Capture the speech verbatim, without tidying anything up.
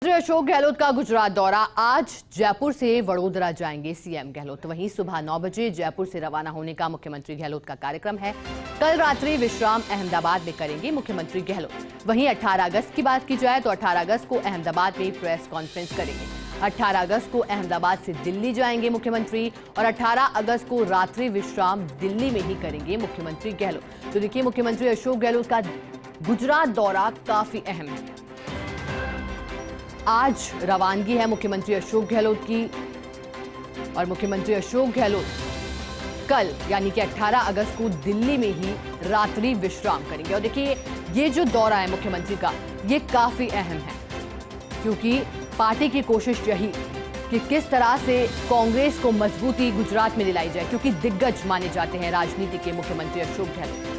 अशोक गहलोत का गुजरात दौरा। आज जयपुर से वडोदरा जाएंगे सीएम गहलोत। वहीं सुबह नौ बजे जयपुर से रवाना होने का मुख्यमंत्री गहलोत का कार्यक्रम है। कल रात्रि विश्राम अहमदाबाद में करेंगे मुख्यमंत्री गहलोत। वहीं अठारह अगस्त की बात की जाए तो अठारह अगस्त को अहमदाबाद में प्रेस कॉन्फ्रेंस करेंगे। अठारह अगस्त को अहमदाबाद से दिल्ली जाएंगे मुख्यमंत्री और अठारह अगस्त को रात्रि विश्राम दिल्ली में ही करेंगे मुख्यमंत्री गहलोत। तो देखिए, मुख्यमंत्री अशोक गहलोत का गुजरात दौरा काफी अहम है। आज रवानगी है मुख्यमंत्री अशोक गहलोत की और मुख्यमंत्री अशोक गहलोत कल यानी कि अठारह अगस्त को दिल्ली में ही रात्रि विश्राम करेंगे। और देखिए, ये जो दौरा है मुख्यमंत्री का, ये काफी अहम है क्योंकि पार्टी की कोशिश यही कि किस तरह से कांग्रेस को मजबूती गुजरात में दिलाई जाए, क्योंकि दिग्गज माने जाते हैं राजनीति के मुख्यमंत्री अशोक गहलोत।